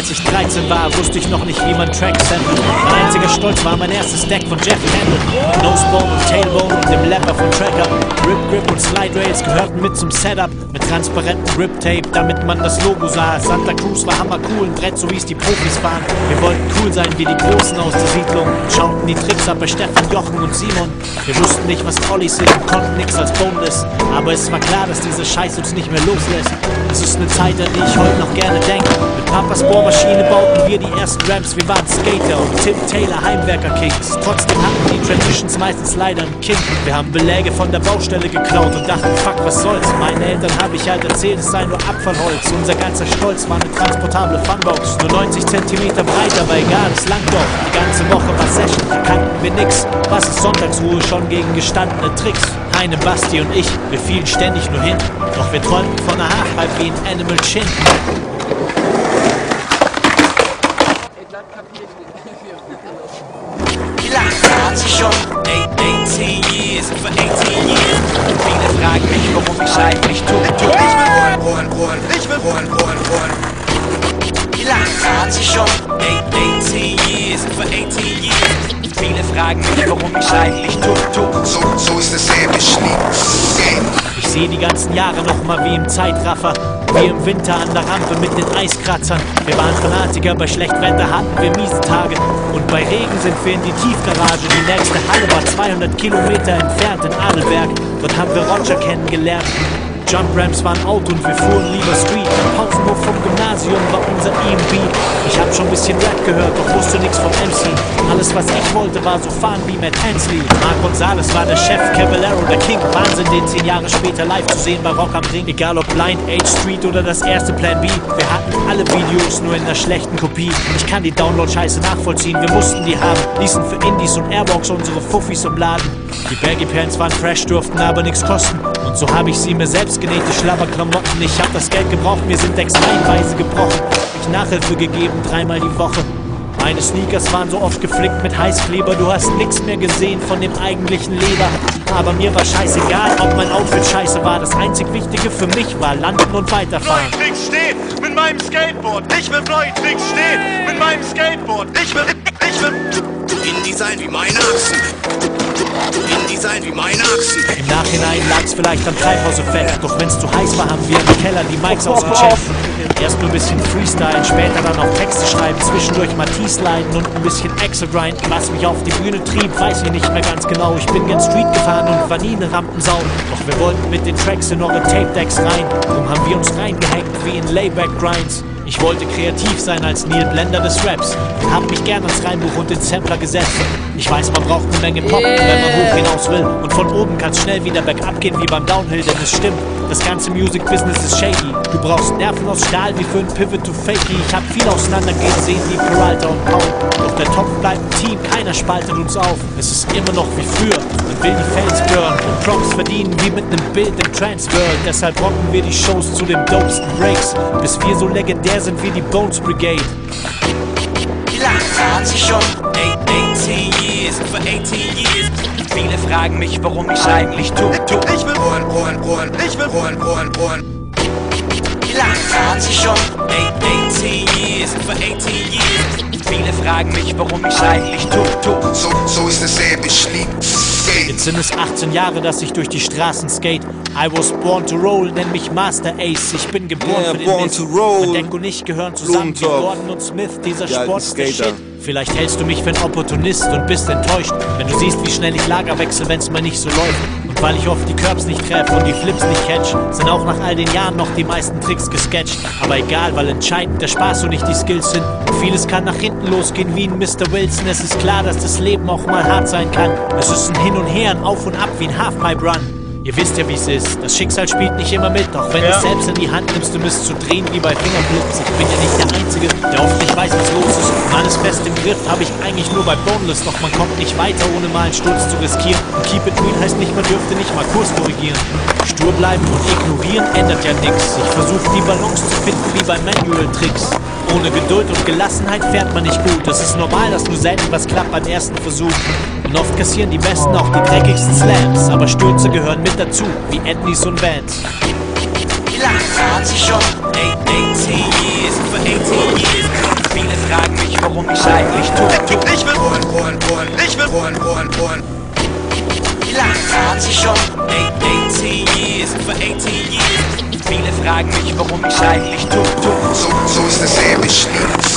Als ich 13 war, wusste ich noch nicht, wie man Tracks samplet. Mein einziger Stolz war mein erstes Deck von Jeff Handel. Mit Nosebone und Tailbone und dem Lever von Tracker. Rip Grip und Slide Rails gehörten mit zum Setup. Mit transparentem Grip Tape, damit man das Logo sah. Santa Cruz war hammercool, ein Brett, so wie es die Profis fahren. Wir wollten cool sein wie die Großen aus der Siedlung. Schauten die Tricks ab bei Stefan, Jochen und Simon. Wir wussten nicht, was Ollies sind und konnten nix als Boneless. Aber es war klar, dass dieser Scheiß uns nicht mehr loslässt. Es ist eine Zeit, an die ich heute noch gerne denke. Mit Papas Bohrmaschine bauten wir die ersten Raps. Wir waren Skater und Tim Taylor Heimwerker-Kings. Trotzdem hatten die Transitions meistens leider ein Kind. Wir haben Beläge von der Baustelle geklaut und dachten, fuck, was soll's. Meinen Eltern habe ich halt erzählt, es sei nur Abfallholz. Unser ganzer Stolz war eine transportable Funbox. Nur 90 cm breit, aber egal, es langt doch. Die ganze Woche war Session, da kannten wir nix. Was ist Sonntagsruhe schon gegen gestandene Tricks? Heine, Basti und ich, wir fielen ständig nur hin. Doch wir träumten von einer Halfpipe wie ein Animal Chin. Wie lange hat sie schon? 18 years, for 18 years. Viele fragen mich, warum ich's eigentlich tue. Ich will rollen. Wie lange hat sie schon? 18 years, for 18 years. Viele fragen mich, warum ich's eigentlich tue. So ist es eben, ich lieb. Ich sehe die ganzen Jahre noch mal wie im Zeitraffer. Wie im Winter an der Rampe mit den Eiskratzern. Wir waren Fanatiker, bei schlechtem Wetter hatten wir miese Tage. Und bei Regen sind wir in die Tiefgarage. Die nächste Halle war 200 Kilometer entfernt in Adelberg. Dort haben wir Roger kennengelernt. Jump Ramps waren out und wir fuhren lieber Street. Am Pausenhof vom Gymnasium war unser EMB. Ich hab schon ein bisschen Rap gehört, doch wusste nix vom MC. Alles was ich wollte war so fahren wie Matt Hensley. Mark Gonzales war der Chef, Caballero der King. Wahnsinn, den 10 Jahre später live zu sehen bei Rock am Ring. Egal ob Blind, H Street oder das erste Plan B. Wir hatten alle Videos, nur in einer schlechten Kopie. Ich kann die Download-Scheiße nachvollziehen, wir mussten die haben. Ließen für Indies und Airbox unsere Fuffis im Laden. Die Baggy Pants waren fresh, durften aber nichts kosten. Und so habe ich sie mir selbst genähte Schlabberklamotten. Ich hab das Geld gebraucht, mir sind Decks reihenweise gebrochen. Ich Nachhilfe gegeben, 3-mal die Woche. Meine Sneakers waren so oft geflickt mit Heißkleber. Du hast nix mehr gesehen von dem eigentlichen Leder. Aber mir war scheißegal, ob mein Outfit scheiße war. Das einzig Wichtige für mich war landen und weiterfahren. Neue Tricks stehen mit meinem Skateboard. Ich will neue Tricks stehen mit meinem Skateboard. Ich will Indie sein wie meine Achsen. Indie sein wie meine Achsen. Im Nachhinein lag's vielleicht am Treibhauseffekt. Doch wenn's zu heiß war, haben wir im Keller die Mics ausgecheckt. Erst nur ein bisschen Freestyle, später dann auch Texte schreiben. Zwischendurch mal T-Sliden und ein bisschen Exo-Grind. Was mich auf die Bühne trieb, weiß ich nicht mehr ganz genau. Ich bin gern Street gefahren und war nie eine Rampensau. Doch wir wollten mit den Tracks in eure Tape-Decks rein. Drum haben wir uns reingehängt wie in Layback-Grinds. Ich wollte kreativ sein als Neil Blender des Raps und hab mich gern ans Reinbuch und den Sampler gesetzt. Ich weiß, man braucht eine Menge Pop, wenn man hoch hinaus will. Und von oben kann's schnell wieder bergab gehen wie beim Downhill, denn es stimmt, das ganze Music-Business ist shady. Du brauchst Nerven aus Stahl wie für ein Pivot to Fakey. Ich hab viel auseinandergehen sehen wie Peralta und Paul. Doch der Topf bleibt ein Team, keiner spaltet uns auf. Es ist immer noch wie früher, man will die Fans burn und Props verdienen wie mit nem Bild im Transworld. Deshalb rocken wir die Shows zu den dopesten Breaks, bis wir so legendär sind wie die Bones Brigade. Wie lange hat sie schon? 18 years, for 18 years. Viele fragen mich, warum ich's eigentlich tue. Ich will rollen. Wie lange hat sie schon? 18 years, for 18 years. Viele fragen mich, warum ich's eigentlich tue. So ist es eben, ich lieb. Jetzt sind es 18 Jahre, dass ich durch die Straßen skate. I was born to roll, nenn mich Master Ace. Ich bin geboren für den born Mist. to roll. Und Denk und ich gehören zusammen wie Blumentopf. Gordon und Smith. Dieser Die alten Sport ist der Skater. Shit. Vielleicht hältst du mich für einen Opportunist und bist enttäuscht, wenn du siehst, wie schnell ich Lager wechsel, wenn's mal nicht so läuft. Und weil ich oft die Curbs nicht treffe und die Flips nicht catch, sind auch nach all den Jahren noch die meisten Tricks gesketcht. Aber egal, weil entscheidend der Spaß und nicht die Skills sind. Und vieles kann nach hinten losgehen wie ein Mr. Wilson. Es ist klar, dass das Leben auch mal hart sein kann. Es ist ein Hin und Her, ein Auf und Ab wie ein Halfpipe-Run. Ihr wisst ja, wie's ist. Das Schicksal spielt nicht immer mit. Auch wenn du es selbst in die Hand nimmst, du bist zu drehen wie bei Fingerflips. Ich bin ja nicht der Einzige, der oft nicht weiß, was los ist. Und alles fest im Griff habe ich eigentlich nur bei Boneless. Doch man kommt nicht weiter, ohne mal einen Sturz zu riskieren. Und keep it real heißt nicht, man dürfte nicht mal Kurs korrigieren. Stur bleiben und ignorieren ändert ja nix. Ich versuche die Balance zu finden wie bei Manual-Tricks. Ohne Geduld und Gelassenheit fährt man nicht gut. Es ist normal, dass nur selten was klappt beim ersten Versuch. Und oft kassieren die Besten auch die dreckigsten Slams. Aber Stürze gehören mit dazu, wie Ethnies und Bands. Wie lange hat sie schon? 18 years, for 18 years. Viele fragen mich, warum ich's eigentlich tue. Ich will Ohren. Ich will Ohren. Wie lange fahren Sie schon? 18 years, for 18 years. Viele fragen mich, warum ich's eigentlich tue. So ist das Leben, ich